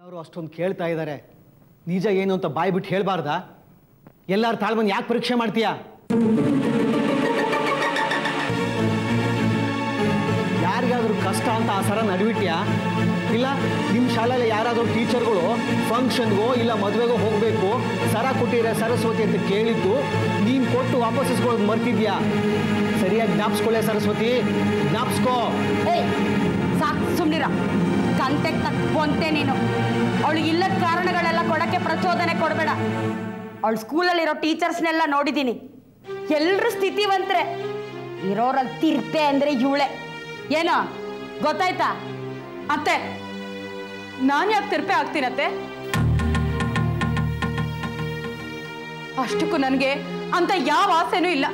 ಅವರು ಅಷ್ಟೊಂದು ಕೇಳ್ತಾ ಇದ್ದಾರೆ, ನಿಜ ಏನು ಅಂತ ಬಾಯಿ ಬಿಟ್ಟು ಹೇಳ್ಬಾರ್ದಾ? ಎಲ್ಲಾರ ತಾಳ್ಮನ್ ಯಾಕೆ ಪರೀಕ್ಷೆ ಮಾಡ್ತೀಯಾ? ಯಾರಿಗಾದ್ರೂ ಕಷ್ಟ ಅಂತ ಆ ಸರ ನಡ್ಬಿಟ್ಯಾ? ಇಲ್ಲ ನಿಮ್ಮ ಶಾಲೆಯಲ್ಲಿ ಯಾರಾದರೂ ಟೀಚರ್ಗಳು ಫಂಕ್ಷನ್ಗೋ ಇಲ್ಲ ಮದುವೆಗೋ ಹೋಗಬೇಕು, ಸರ ಕೊಟ್ಟಿರ ಸರಸ್ವತಿ ಅಂತ ಕೇಳಿದ್ದು ನೀನು ಕೊಟ್ಟು ವಾಪಸ್ ಇಸ್ಕೊಳ್ಳೋದು ಮರ್ತಿದ್ಯಾ? ಸರಿಯಾಗಿ ಜ್ಞಾಪಿಸ್ಕೊಳ್ಳೆ ಸರಸ್ವತಿ, ಜ್ಞಾಪಿಸ್ಕೋ. ಸಾಕು ಸುಮ್ಮನಿರ, ಕಂತೆಗೆ ತಕ್ಕೊಂತೆ ನೀನು. ಅವಳಿಗೆ ಇಲ್ಲದ ಕಾರಣಗಳೆಲ್ಲ ಕೊಡಕ್ಕೆ ಪ್ರಚೋದನೆ ಕೊಡಬೇಡ. ಅವಳು ಸ್ಕೂಲಲ್ಲಿರೋ ಟೀಚರ್ಸ್ನೆಲ್ಲ ನೋಡಿದ್ದೀನಿ, ಎಲ್ಲರೂ ಸ್ಥಿತಿವಂತರೆ. ಇರೋರಲ್ಲಿ ತಿರ್ತೆ ಅಂದ್ರೆ ಇವಳೆ. ಏನೋ ಗೊತ್ತಾಯ್ತಾ? ಅತ್ತೆ, ನಾನು ಯಾಕೆ ತಿರ್ಪೆ ಆಗ್ತೀನತ್ತೆ? ಅಷ್ಟಕ್ಕೂ ನನಗೆ ಅಂತ ಯಾವ ಆಸೆನೂ ಇಲ್ಲ.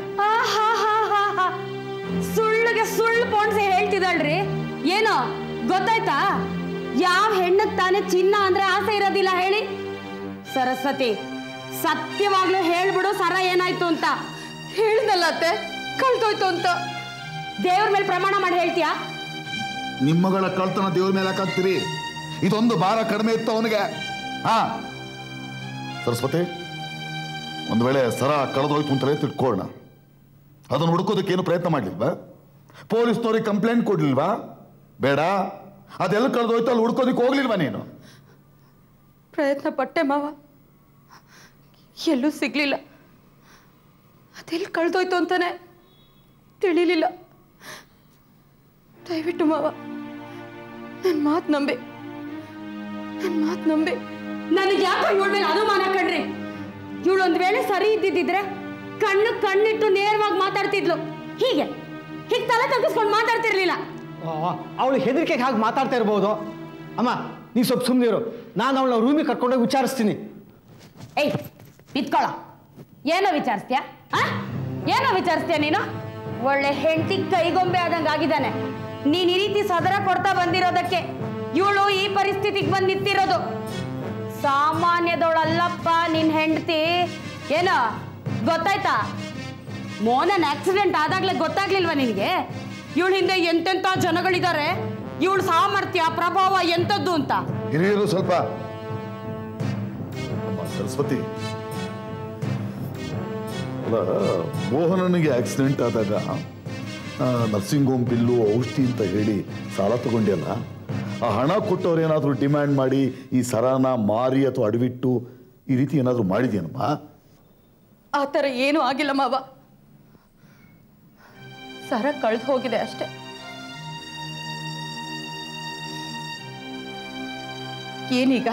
ಸುಳ್ಳಿಗೆ ಸುಳ್ಳು ಪೋಣಿಸಿ ಹೇಳ್ತಿದ್ದಾಳ್ರಿ. ಏನೋ ಗೊತ್ತಾಯ್ತಾ? ಯಾವ ಹೆಣ್ಣಕ್ಕೆ ತಾನೇ ಚಿನ್ನ ಅಂದ್ರೆ ಆಸೆ ಇರೋದಿಲ್ಲ ಹೇಳಿ? ಸರಸ್ವತಿ, ಸತ್ಯವಾಗ್ಲೂ ಹೇಳ್ಬಿಡು, ಸರ ಏನಾಯ್ತು ಅಂತ. ಹೇಳಿದಲ್ಲ ಅತ್ತೆ, ಕಳ್ದೋಯ್ತು ಅಂತ. ದೇವ್ರ ಮೇಲೆ ಪ್ರಮಾಣ ಮಾಡಿ ಹೇಳ್ತೀಯಾ? ನಿಮ್ಮಗಳ ಕಳ್ತನ ದೇವ್ರ ಮೇಲೆ ಹಾಕಾಗ್ತೀರಿ? ಇದೊಂದು ಭಾರ ಕಡಿಮೆ ಇತ್ತು ಅವನಿಗೆ. ಹಾ ಸರಸ್ವತಿ, ಒಂದು ವೇಳೆ ಸರ ಕಳೆದೋಯ್ತು ಅಂತಲೇ ತಿಳ್ಕೊಳ್ಳೋಣ, ಅದನ್ನು ಹುಡುಕೋದಕ್ಕೇನು ಪ್ರಯತ್ನ ಮಾಡಲಿಲ್ವಾ? ಪೊಲೀಸ್ನವ್ರಿಗೆ ಕಂಪ್ಲೇಂಟ್ ಕೊಡ್ಲಿಲ್ವಾ? ಬೇಡ, ಅದೆಲ್ಲ ಕಳೆದೋಯ್ತು ಅಲ್ಲಿ ಹುಡ್ಕೋದಕ್ಕೆ ಹೋಗ್ಲಿಲ್ವಾ ನೀನು? ಪ್ರಯತ್ನ ಪಟ್ಟೆ ಮಾವ, ಎಲ್ಲೂ ಸಿಗ್ಲಿಲ್ಲ. ಅದೆಲ್ಲಿ ಕಳ್ದೋಯ್ತು ಅಂತಾನೆ ತಿಳಿಲಿಲ್ಲ. ದಯವಿಟ್ಟು ಮಾವ, ನನ್ನ ಮಾತು ನಂಬಿ, ನನ್ನ ಮಾತು ನಂಬಿ. ನನಗೆ ಯಾಕೋ ಇವಳ ಮೇಲೆ ಅನುಮಾನ ಕಣ್ರಿ. ಇವಳೊಂದು ವೇಳೆ ಸರಿ ಇದ್ದಿದ್ದಿದ್ರೆ ಕಣ್ಣಿಟ್ಟು ನೇರವಾಗಿ ಮಾತಾಡ್ತಿದ್ಲು. ಹೀಗೆ ತಲೆ ತಗ್ಗಿಸ್ಕೊಂಡು ಮಾತಾಡ್ತಿರ್ಲಿಲ್ಲ. ಅವಳು ಹೆದರಿಕೆಗೆ ಹಾಗೆ ಮಾತಾಡ್ತಾ ಇರ್ಬೋದು. ಅಮ್ಮ ನೀ ಸ್ವಲ್ಪ ಸುಮ್ಮನಿರು, ನಾನು ಅವಳ ರೂಮಿಗೆ ಕರ್ಕೊಂಡೋಗಿ ವಿಚಾರಿಸ್ತೀನಿ. ಏಯ್ ನಿತ್ಕೊಳ್ಳ, ಏನೋ ವಿಚಾರಿಸ್ತೀಯ? ಏನೋ ವಿಚಾರಿಸ್ತೀಯ ನೀನು? ಒಳ್ಳೆ ಹೆಂಡತಿ ಕೈಗೊಂಬೆ ಆದಂಗೆ ಆಗಿದ್ದಾನೆ. ನೀನ್ ಈ ರೀತಿ ಸದರ ಕೊಡ್ತಾ ಬಂದಿರೋದಕ್ಕೆ ಇವಳು ಈ ಪರಿಸ್ಥಿತಿಗೆ ಬಂದು ನಿಂತಿರೋದು. ಸಾಮಾನ್ಯದವಳಲ್ಲಪ್ಪ ನಿನ್ ಹೆಂಡತಿ. ಏನೋ ಗೊತ್ತಾಯ್ತಾ? ಮೋನನ್ ಆಕ್ಸಿಡೆಂಟ್ ಆದಾಗ್ಲೇ ಗೊತ್ತಾಗ್ಲಿಲ್ವಾ ನಿನಗೆ? ಇವಳ ಹಿಂದೆ ಎಂತೆಂಥ ಜನಗಳಿದ್ದಾರೆ, ಇವಳ ಸಾಮರ್ಥ್ಯ ಪ್ರಭಾವ ಎಂಥದ್ದು ಅಂತ. ಹಿರಿಯರು ಸ್ವಲ್ಪ. ಸರಸ್ವತಿ, ಅಲ್ಲ, ಮೋಹನನಿಗೆ ಆಕ್ಸಿಡೆಂಟ್ ಆದಾಗ ನರ್ಸಿಂಗ್ ಹೋಮ್ ಬಿಲ್ಲು ಔಷಧಿ ಅಂತ ಹೇಳಿ ಸಾಲ ತಗೊಂಡಿಯಲ್ಲ, ಆ ಹಣ ಕೊಟ್ಟವ್ರು ಏನಾದರೂ ಡಿಮ್ಯಾಂಡ್ ಮಾಡಿ ಈ ಸರಾನ ಮಾರಿ ಅಥವಾ ಅಡವಿಟ್ಟು ಈ ರೀತಿ ಏನಾದರೂ ಮಾಡಿದ್ಯೇನಮ್ಮ? ಆ ಥರ ಏನೂ ಆಗಿಲ್ಲ ಮಾವ. ಸರ ಕಳ್ದು ಹೋಗಿದೆ ಅಷ್ಟೆ. ಏನೀಗ?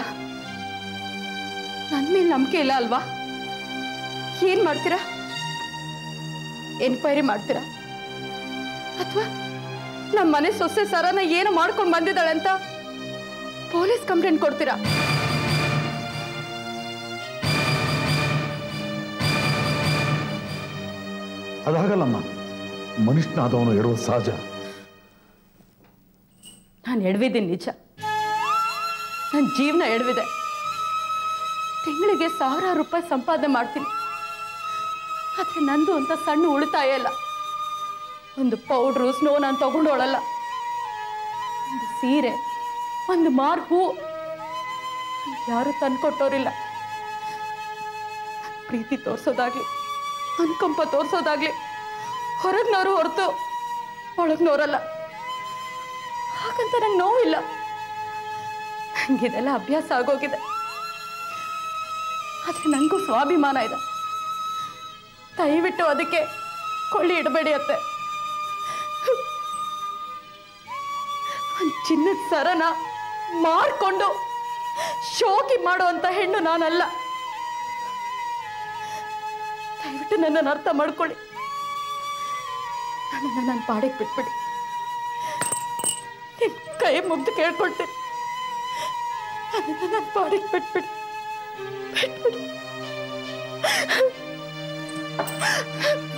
ನನ್ನ ಮೇಲೆ ನಂಬಿಕೆ ಇಲ್ಲ ಅಲ್ವಾ? ಏನ್ ಮಾಡ್ತೀರಾ? ಎನ್ಕ್ವೈರಿ ಮಾಡ್ತೀರಾ? ಅಥವಾ ನಮ್ಮ ಮನೆ ಸೊಸೆ ಸರನ ಏನು ಮಾಡ್ಕೊಂಡು ಬಂದಿದ್ದಾಳೆ ಅಂತ ಪೊಲೀಸ್ ಕಂಪ್ಲೇಂಟ್ ಕೊಡ್ತೀರಾ? ಅದಾಗಲ್ಲಮ್ಮ, ಮನುಷ್ಯನಾದವನು ಎಡುವ ಸಹಜ. ನಾನು ಎಡವಿದ್ದೀನಿ ನಿಜ, ನನ್ನ ಜೀವನ ಎಡವಿದೆ. ತಿಂಗಳಿಗೆ 1000 ರೂಪಾಯಿ ಸಂಪಾದನೆ ಮಾಡ್ತೀನಿ. ಆದರೆ ನಂದು ಅಂತ ಸಣ್ಣ ಉಳಿತಾಯ ಇಲ್ಲ. ಒಂದು ಪೌಡ್ರು ಸ್ನೋ ನಾನು ತಗೊಂಡೋಳಲ್ಲ. ಒಂದು ಸೀರೆ, ಒಂದು ಮಾರು ಹೂ ಯಾರು ತಂದ್ಕೊಟ್ಟೋರಿಲ್ಲ. ಪ್ರೀತಿ ತೋರಿಸೋದಾಗ್ಲಿ, ಅನುಕಂಪ ತೋರಿಸೋದಾಗ್ಲಿ ಹೊರಗ್ನವರು ಹೊರತು ಒಳಗ್ನವರಲ್ಲ. ಹಾಗಂತ ನಂಗೆ ನೋವಿಲ್ಲ. ನಂಗಿದೆಲ್ಲ ಅಭ್ಯಾಸ ಆಗೋಗಿದೆ. ಆದರೆ ನನಗೂ ಸ್ವಾಭಿಮಾನ ಇದೆ. ದಯವಿಟ್ಟು ಅದಕ್ಕೆ ಕೊಳ್ಳಿ ಇಡಬೇಡಿ ಅತ್ತೆ. ಚಿನ್ನದ ಸರನ ಮಾರ್ಕೊಂಡು ಶೋಕಿ ಮಾಡುವಂತ ಹೆಣ್ಣು ನಾನಲ್ಲ. ದಯವಿಟ್ಟು ನನ್ನನ್ನು ಅರ್ಥ ಮಾಡ್ಕೊಳ್ಳಿ. ನನ್ನನ್ನು ನನ್ನ ಪಾಡಿಗೆ ಬಿಟ್ಬಿಡಿ. ನಿಮ್ಮ ಕೈ ಮುಗ್ದು ಕೇಳ್ಕೊಳ್ತೀನಿ, ನನ್ನನ್ನು ನನ್ನ ಪಾಡಿಗೆ ಬಿಟ್ಬಿಡಿ. ಬಿಟ್ಬಿಡಿ.